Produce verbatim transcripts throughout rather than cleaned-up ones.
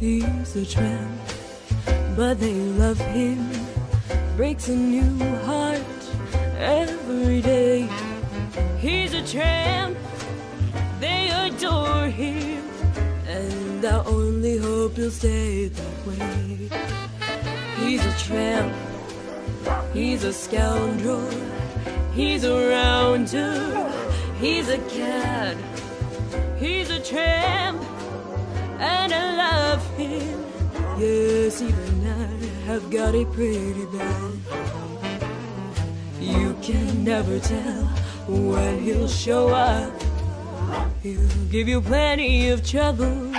He's a tramp, but they love him. Breaks a new heart every day. He's a tramp, they adore him, and I only hope he'll stay that way. He's a tramp, he's a scoundrel, he's a rounder, he's a cad. He's a tramp, and I love him. Yes, even I have got it pretty bad. You can never tell when he'll show up. He'll give you plenty of trouble.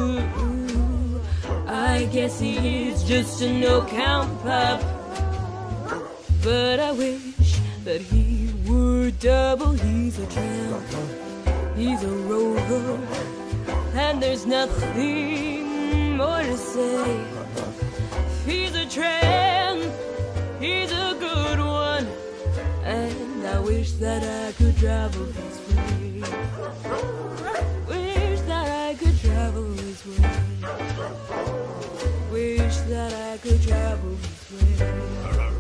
I guess he is just a no-count pup. But I wish that he were double. He's a tramp, he's a rover, and there's nothing more to say. He's a tramp, he's a good one, and I wish that I could travel his way. Wish that I could travel his way. Wish that I could travel his way.